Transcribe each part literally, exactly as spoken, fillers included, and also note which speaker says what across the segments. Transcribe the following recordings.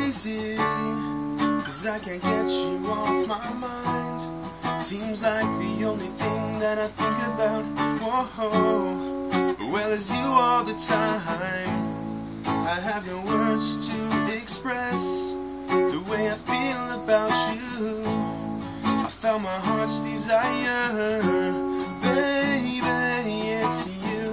Speaker 1: crazy, 'cause I can't get you off my mind. Seems like the only thing that I think about, whoa, well, is you all the time. I have no words to express the way I feel about you. I found my heart's desire, baby, it's you.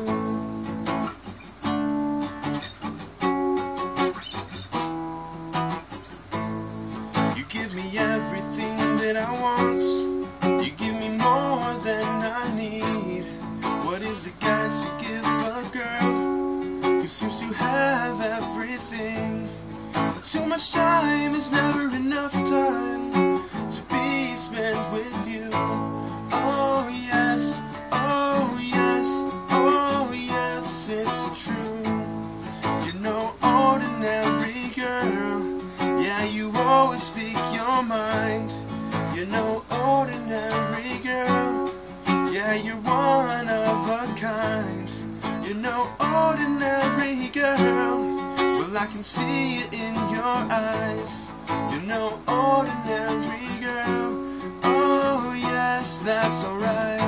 Speaker 1: You give me everything that I want. You give me more than I need. What is it got to give a girl who seems to have everything? Too much time is never enough time to be spent with you. Oh yes, oh yes, oh yes, it's true. You're no ordinary girl. Yeah, you always speak your mind. You're no ordinary girl. Yeah, you're one of a kind. You're no ordinary girl. Well, I can see it in your eyes. You're no ordinary girl. Oh yes, that's alright.